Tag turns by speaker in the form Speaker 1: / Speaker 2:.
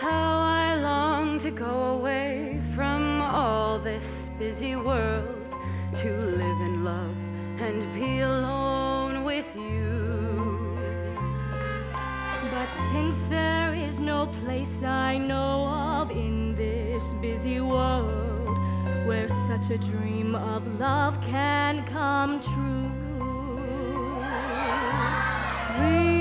Speaker 1: How I long to go away from all this busy world, to live in love and be alone with you.
Speaker 2: But since there is no place I know of in this busy world where such a dream of love can come true, we